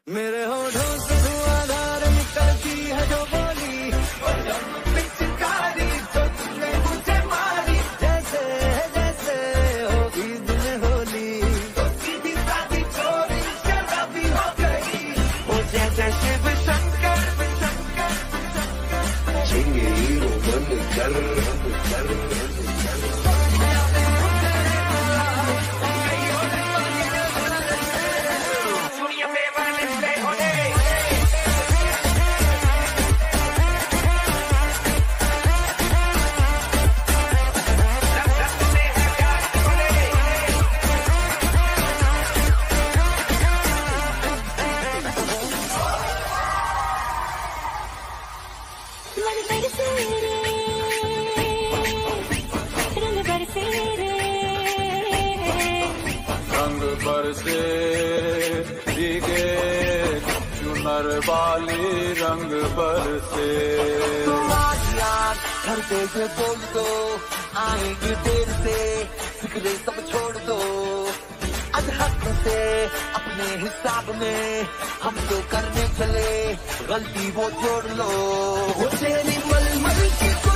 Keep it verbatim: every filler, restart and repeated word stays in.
मेरे होठों से धुआंधार निकलती है जो बोली, और जब पिचकारी तो तुमने मुझे मारी, जैसे जैसे हो ईद में होली, तो सीधी सादी चोरी शराबी हो गई, वो जैसे शिव शंकर शंकर शंकर चिंगी मन कर कर रंग बरसे भीगे चुनर वाली रंग बरसे। तुम आज यार घर पे से बोल दो, आएंगे देर से, फिक्रे सब छोड़ दो, अधहक से अपने हिसाब में हम तो करने चले, गलती वो जोड़ लो, वो तेरी मलमल की